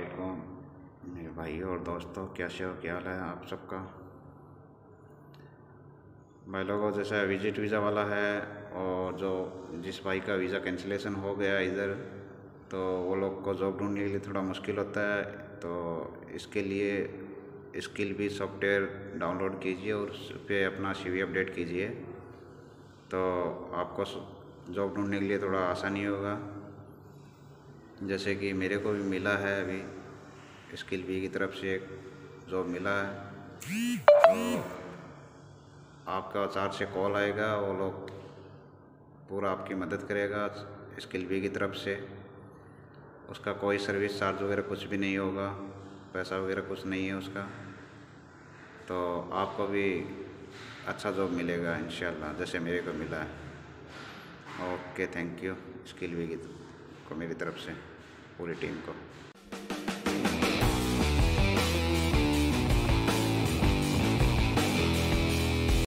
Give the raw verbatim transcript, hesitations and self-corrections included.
वालेकुम मेरे भाई और दोस्तों, कैसे हो? क्या हाल है आप सबका? भाई लोगों, जैसा विजिट वीज़ा वाला है और जो जिस भाई का वीज़ा कैंसिलेशन हो गया इधर, तो वो लोग को जॉब ढूंढने के लिए थोड़ा मुश्किल होता है। तो इसके लिए स्किल भी सॉफ्टवेयर डाउनलोड कीजिए और उस पर अपना सीवी अपडेट कीजिए, तो आपको जॉब ढूंढने के लिए थोड़ा आसानी होगा। जैसे कि मेरे को भी मिला है अभी स्किल बी की तरफ से एक जॉब मिला है, तो आपका चार से कॉल आएगा, वो लोग पूरा आपकी मदद करेगा स्किल बी की तरफ से। उसका कोई सर्विस चार्ज वगैरह कुछ भी नहीं होगा, पैसा वगैरह कुछ नहीं है उसका। तो आपको भी अच्छा जॉब मिलेगा इंशाल्लाह, जैसे मेरे को मिला है। Okay, thank you skill B की को मेरी तरफ से पूरी टीम को।